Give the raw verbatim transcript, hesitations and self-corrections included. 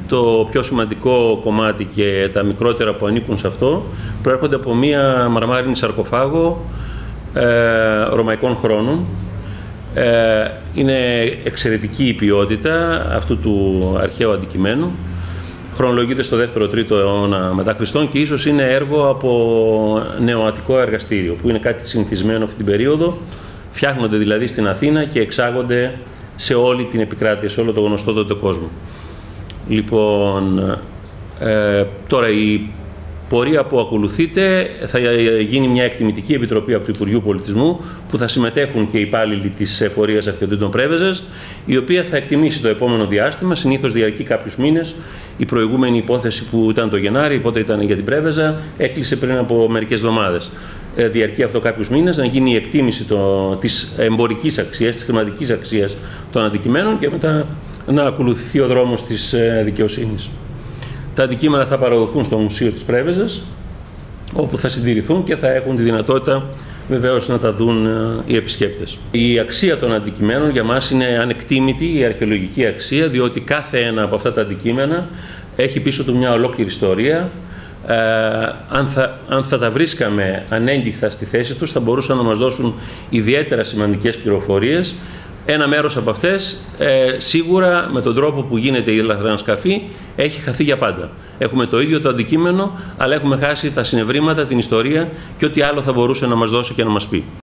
το πιο σημαντικό κομμάτι και τα μικρότερα που ανήκουν σε αυτό προέρχονται από μία μαρμάρινη σαρκοφάγο ε, ρωμαϊκών χρόνων. Ε, είναι εξαιρετική η ποιότητα αυτού του αρχαίου αντικειμένου. Χρονολογείται στο δεύτερο τρίτο αιώνα μετά Χριστόν και ίσως είναι έργο από νεοαττικό εργαστήριο, που είναι κάτι συνηθισμένο αυτή την περίοδο. Φτιάχνονται δηλαδή στην Αθήνα και εξάγονται σε όλη την επικράτεια, σε όλο το γνωστό τότε κόσμο. Λοιπόν, ε, τώρα η πορεία που ακολουθείται θα γίνει μια εκτιμητική επιτροπή από το Υπουργείο Πολιτισμού, που θα συμμετέχουν και οι υπάλληλοι της Εφορίας Αρχαιοτήτων Πρέβεζας, η οποία θα εκτιμήσει το επόμενο διάστημα, συνήθως διαρκεί κάποιους μήνες. Η προηγούμενη υπόθεση που ήταν το Γενάρη, οπότε ήταν για την Πρέβεζα, έκλεισε πριν από μερικές εβδομάδες. Ε, διαρκεί αυτό κάποιους μήνες, να γίνει η εκτίμηση το, της εμπορικής αξίας, της χρηματικής αξίας των αντικειμένων και μετά να ακολουθηθεί ο δρόμος της ε, δικαιοσύνης. Τα αντικείμενα θα παραδοθούν στο Μουσείο της Πρέβεζας, όπου θα συντηρηθούν και θα έχουν τη δυνατότητα βεβαίως να τα δουν οι επισκέπτες. Η αξία των αντικειμένων για μας είναι ανεκτήμητη, η αρχαιολογική αξία, διότι κάθε ένα από αυτά τα αντικείμενα έχει πίσω του μια ολόκληρη ιστορία. Ε, αν, θα, αν θα τα βρίσκαμε ανέγκυχτα στη θέση τους, θα μπορούσαν να μας δώσουν ιδιαίτερα σημαντικές πληροφορίες. Ένα μέρος από αυτές, ε, σίγουρα με τον τρόπο που γίνεται η λαθρανασκαφή, έχει χαθεί για πάντα. Έχουμε το ίδιο το αντικείμενο, αλλά έχουμε χάσει τα συνευρήματα, την ιστορία και ό,τι άλλο θα μπορούσε να μας δώσει και να μας πει.